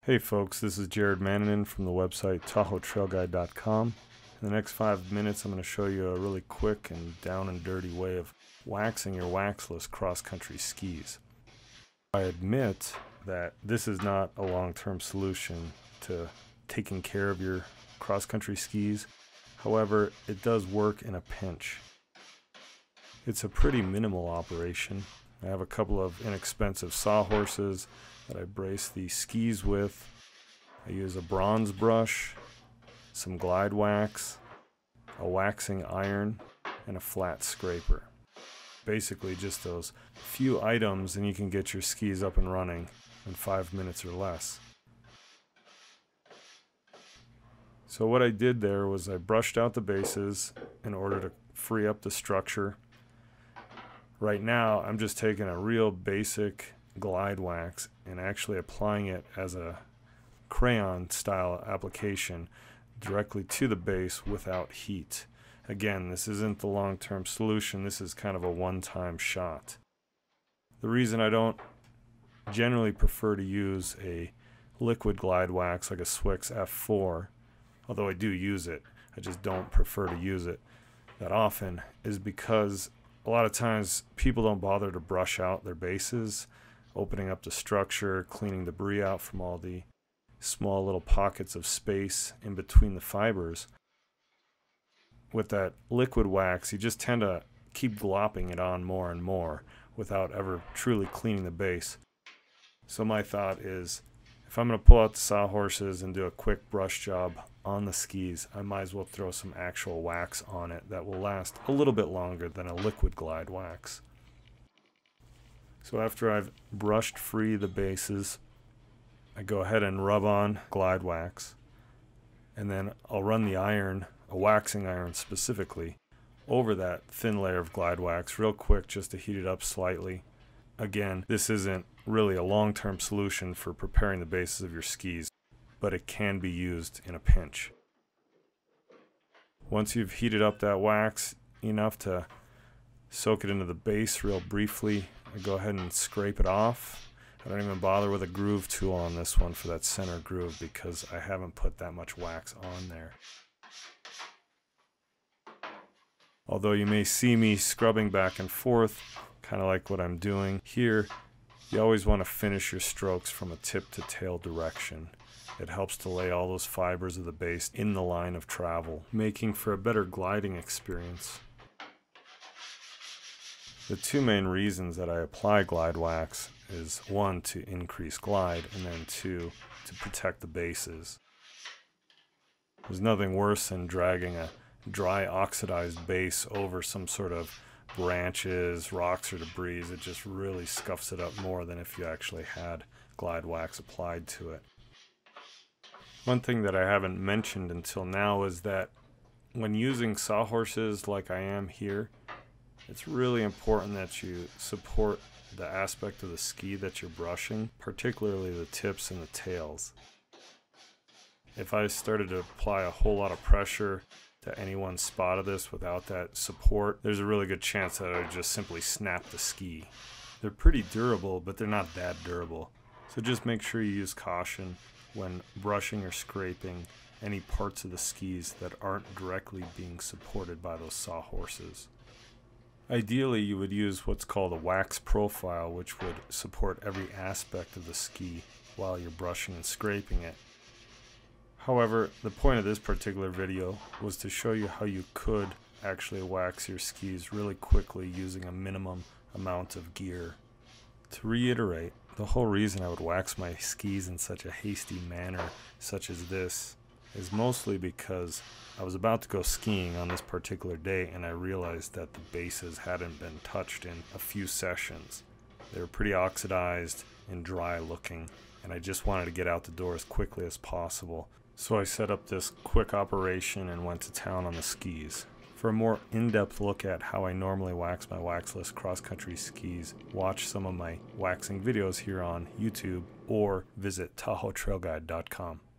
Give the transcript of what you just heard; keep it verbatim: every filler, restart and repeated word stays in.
Hey folks, this is Jared Manninen from the website Tahoe Trail Guide dot com. In the next five minutes I'm going to show you a really quick and down and dirty way of waxing your waxless cross-country skis. I admit that this is not a long-term solution to taking care of your cross-country skis. However, it does work in a pinch. It's a pretty minimal operation. I have a couple of inexpensive sawhorses that I brace the skis with. I use a bronze brush, some glide wax, a waxing iron, and a flat scraper. Basically just those few items and you can get your skis up and running in five minutes or less. So what I did there was I brushed out the bases in order to free up the structure. Right now I'm just taking a real basic glide wax and actually applying it as a crayon style application directly to the base without heat. Again, this isn't the long-term solution, this is kind of a one-time shot. The reason I don't generally prefer to use a liquid glide wax like a Swix F four, although I do use it, I just don't prefer to use it that often, is because a lot of times people don't bother to brush out their bases, opening up the structure, cleaning debris out from all the small little pockets of space in between the fibers. With that liquid wax, you just tend to keep glopping it on more and more without ever truly cleaning the base. So my thought is, if I'm going to pull out the sawhorses and do a quick brush job on the skis, I might as well throw some actual wax on it that will last a little bit longer than a liquid glide wax. So after I've brushed free the bases, I go ahead and rub on glide wax, and then I'll run the iron, a waxing iron specifically, over that thin layer of glide wax real quick just to heat it up slightly. Again, this isn't really a long-term solution for preparing the bases of your skis, but it can be used in a pinch. Once you've heated up that wax enough to soak it into the base real briefly, I go ahead and scrape it off. I don't even bother with a groove tool on this one for that center groove because I haven't put that much wax on there. Although you may see me scrubbing back and forth, kind of like what I'm doing here, you always want to finish your strokes from a tip to tail direction. It helps to lay all those fibers of the base in the line of travel, making for a better gliding experience. The two main reasons that I apply glide wax is one, to increase glide, and then two, to protect the bases. There's nothing worse than dragging a dry oxidized base over some sort of branches, rocks, or debris. It just really scuffs it up more than if you actually had glide wax applied to it. One thing that I haven't mentioned until now is that when using sawhorses like I am here, it's really important that you support the aspect of the ski that you're brushing, particularly the tips and the tails. If I started to apply a whole lot of pressure to any one spot of this without that support, there's a really good chance that I would just simply snap the ski. They're pretty durable, but they're not that durable. So just make sure you use caution when brushing or scraping any parts of the skis that aren't directly being supported by those sawhorses. Ideally, you would use what's called a wax profile, which would support every aspect of the ski while you're brushing and scraping it. However, the point of this particular video was to show you how you could actually wax your skis really quickly using a minimum amount of gear. To reiterate, the whole reason I would wax my skis in such a hasty manner such as this is mostly because I was about to go skiing on this particular day and I realized that the bases hadn't been touched in a few sessions. They were pretty oxidized and dry looking, and I just wanted to get out the door as quickly as possible. So I set up this quick operation and went to town on the skis. For a more in-depth look at how I normally wax my waxless cross-country skis, watch some of my waxing videos here on YouTube or visit Tahoe Trail Guide dot com.